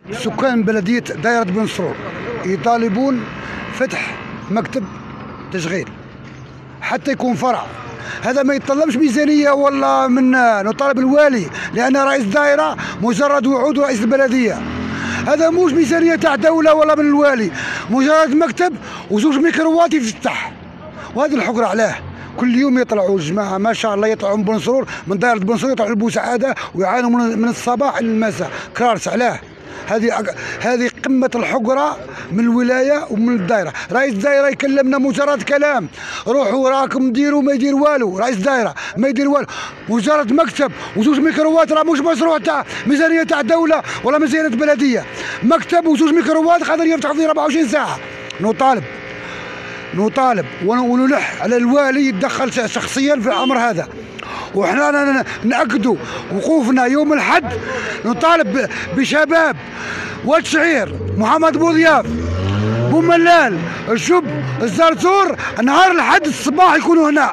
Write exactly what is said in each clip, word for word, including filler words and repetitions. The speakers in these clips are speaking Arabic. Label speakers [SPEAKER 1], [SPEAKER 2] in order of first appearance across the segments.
[SPEAKER 1] سكان بلدية دائرة بن سرور يطالبون فتح مكتب تشغيل حتى يكون فرع. هذا ما يتطلبش ميزانية ولا منا، نطالب الوالي لأن رئيس الدائرة مجرد وعود رئيس البلدية. هذا موش ميزانية تاع دولة ولا من الوالي، مجرد مكتب وزوج ميكرووات يفتح. وهذه الحقرة علاه كل يوم يطلعوا الجماعة ما شاء الله، يطلعوا من بن سرور، من دائرة بن سرور يطلعوا لبوسعادة ويعانوا من الصباح إلى المساء كرارس. علاه؟ هذه هذه قمة الحقرة من الولاية ومن الدائرة. رئيس الدائرة يكلمنا مجرد كلام، روحوا راكم ديروا، ما يدير والو. رئيس الدائرة ما يدير والو، مجرد مكتب وزوج ميكرووات. راه مش مشروع تاع ميزانية تاع دولة ولا ميزانية بلدية، مكتب وزوج ميكرووات قادر يفتح فيه أربعة وعشرين ساعة. نطالب نطالب ونلح على الوالي يتدخل شخصيا في الأمر هذا. وحنا نأكدوا وقوفنا يوم الحد، نطالب بشباب واد شعير، محمد بوضياف، بوملال، الشب، الزرزور، نهار الحد الصباح يكونوا هنا.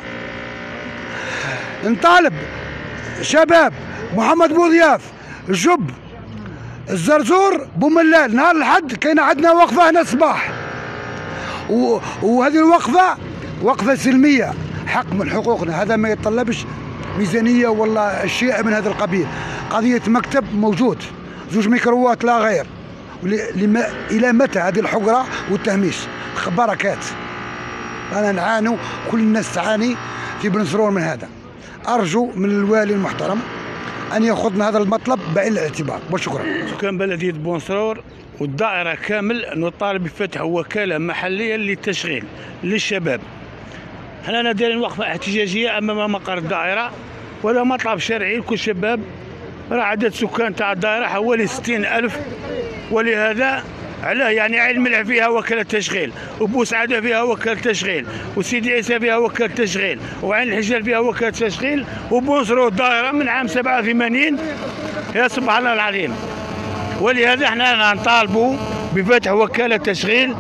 [SPEAKER 1] نطالب شباب محمد بوضياف، الشب، الزرزور، بوملال، نهار الحد كاين عندنا وقفة هنا الصباح. وهذه الوقفة وقفة سلمية، حق من حقوقنا. هذا ما يتطلبش ميزانية ولا شيء من هذا القبيل. قضية مكتب موجود، زوج ميكرووات لا غير. لما إلى متى هذه الحقرة والتهميش؟ بركات. أنا نعانو، كل الناس تعاني في بن سرور من هذا. أرجو من الوالي المحترم أن يأخذنا هذا المطلب بعين الاعتبار، وشكرا.
[SPEAKER 2] سكان بلدية بن سرور والدائرة كامل نطالب بفتح وكالة محلية للتشغيل للشباب. حنا دايرين وقفة احتجاجية أمام مقر الدائرة، ولا مطلب شرعي لكل شباب. راه عدد سكان تاع الدائرة حوالي ستين ألف، ولهذا علاه يعني عين الملح فيها وكالة تشغيل، وبوسعادة فيها وكالة تشغيل، وسيدي عيسى فيها وكالة تشغيل، وعين الحجال فيها وكالة تشغيل، وبن سرور الدائرة من عام سبعة وثمانين. يا سبحان الله العظيم. ولهذا احنا نطالبوا بفتح وكالة تشغيل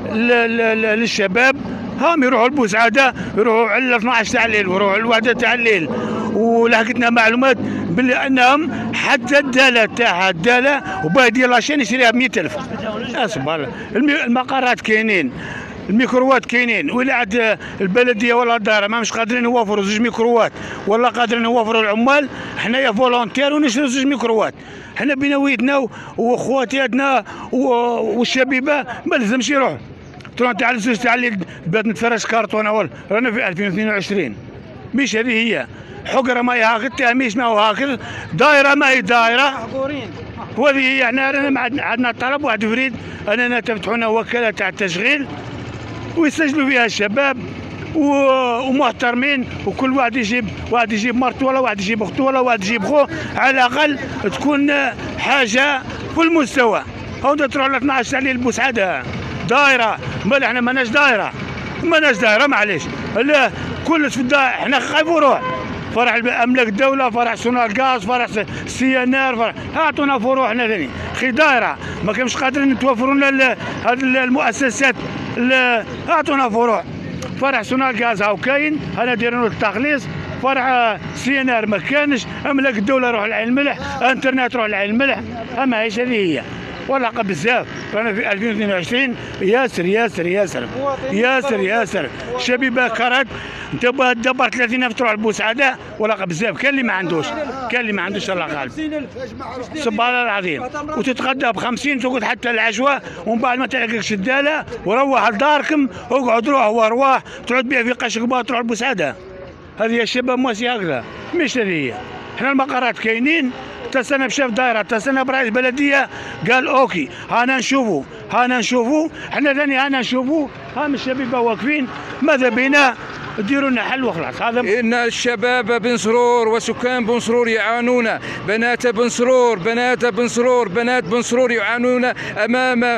[SPEAKER 2] للشباب. هم يروحوا لبوسعادة، يروحوا على اثناش تاع الليل، ويروحوا الوحدة تاع الليل. ولحقتنا معلومات بلي انهم حتى الدالة تاعها الدالة وباه يدير لاشين يشريها ب مئة ألف. سبحان الله. المقرات كاينين، الميكرووات كاينين، ولا عاد البلديه ولا الدار ما مش قادرين يوفروا زوج ميكرووات ولا قادرين يوفروا العمال. حنايا فولونتير ونشرو زوج ميكرووات. حنا بنويتنا واخواتنا والشبيبه ما لازمش يروحوا. تروح تاع الزوج تاع اللي بات نتفرج كارطون اول رانا في ألفين واثنين وعشرين. مش هذه هي حقره، ما هي هاكذا، تهميش ما هو هاكذا، دائره ما هي دائره. وهذه هي. احنا عندنا طلب واحد يريد اننا تفتحوا لنا وكاله تاع التشغيل ويسجلوا فيها الشباب ومحترمين، وكل واحد يجيب واحد يجيب مرته، ولا واحد يجيب اخته، ولا واحد يجيب خوه، على الاقل تكون حاجه في المستوى. هاو تروح ل اثناش تاع الليل بوسعاده دائره، بل احنا ماناش دائره، ماناش دائره معليش. لا كلش في الدائره. احنا خايفوا روح فرح املاك الدوله، فرح سونار غاز، فرح سي ان ار، فرح اعطونا فروحنا ثاني. خي دائره ما كانش قادرين توفروا لنا هذه المؤسسات، اعطونا فروع. فرح سونار غاز هاو كاين، انا دايرين التخليص. فرع سي ان ار ما كانش، املاك الدوله روح لعين الملح، انترنت روح لعين الملح. اما هيش هذه هي والله بزاف. رانا في ألفين واثنين وعشرين. ياسر ياسر ياسر ياسر ياسر شبيبه كرهت. انت دبر ثلاثين ألف تروح لبوسعاده ولا بزاف. كاين اللي ما عندوش، كاين اللي ما عندوش الله غالب. سبحان الله العظيم. وتتغدى ب خمسين تقعد حتى العشوه، ومن بعد ما تلقاكش الداله وروح لداركم، اقعد روح وارواح تعود بها في قشقبه تروح لبوسعاده. هذه الشباب مواسي هكذا، مش هذه هي. احنا المقرات كاينين. تسنى بشاف دائره، تسنى برئيس بلديه قال اوكي هانا نشوفوا هانا نشوفوا. احنا ثاني هانا نشوفوا. هم الشبيبه واقفين، ماذا بينا ديروا لنا حل وخلاص. هذا
[SPEAKER 3] ان الشباب بن سرور وسكان بن سرور يعانون، بنات بن سرور بنات بن سرور بنات بن سرور يعانون امام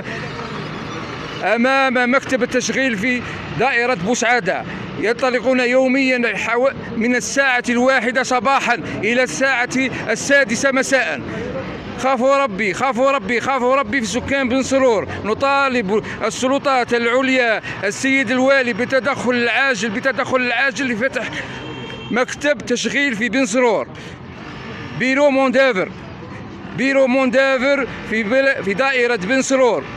[SPEAKER 3] امام مكتب التشغيل في دائره بوسعاده. ينطلقون يوميا من الساعة الواحدة صباحا إلى الساعة السادسة مساء. خافوا ربي خافوا ربي خافوا ربي في سكان بن سرور. نطالب السلطات العليا السيد الوالي بتدخل العاجل بتدخل العاجل لفتح مكتب تشغيل في بن سرور. بيرو موندافر بيرو موندافر في بل... في دائرة بن سرور.